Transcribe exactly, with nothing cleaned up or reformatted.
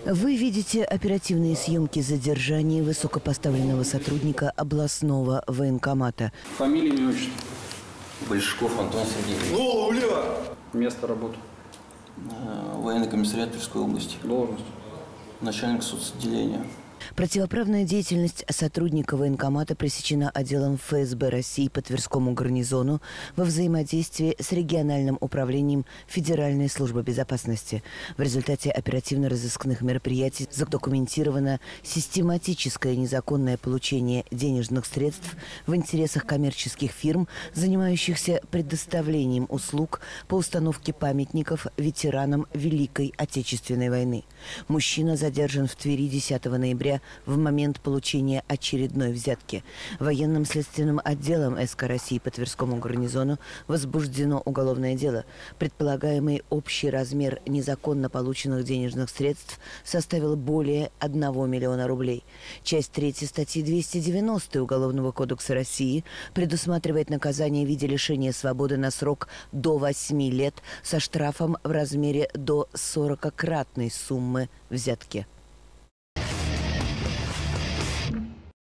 Вы видите оперативные съемки задержания высокопоставленного сотрудника областного военкомата. Фамилия, имя, отчество. Большаков Антон Сергеевич. Голову влево! Место работы. Военный комиссариат Тверской области. Должность. Начальник соцотделения. Противоправная деятельность сотрудника военкомата пресечена отделом эф эс бэ России по Тверскому гарнизону во взаимодействии с региональным управлением Федеральной службы безопасности. В результате оперативно-розыскных мероприятий задокументировано систематическое незаконное получение денежных средств в интересах коммерческих фирм, занимающихся предоставлением услуг по установке памятников ветеранам Великой Отечественной войны. Мужчина задержан в Твери десятого ноября в момент получения очередной взятки. Военным следственным отделом эс ка России по Тверскому гарнизону возбуждено уголовное дело. Предполагаемый общий размер незаконно полученных денежных средств составил более одного миллиона рублей. Часть третья статьи двести девяносто Уголовного кодекса России предусматривает наказание в виде лишения свободы на срок до восьми лет со штрафом в размере до сорокакратной суммы взятки.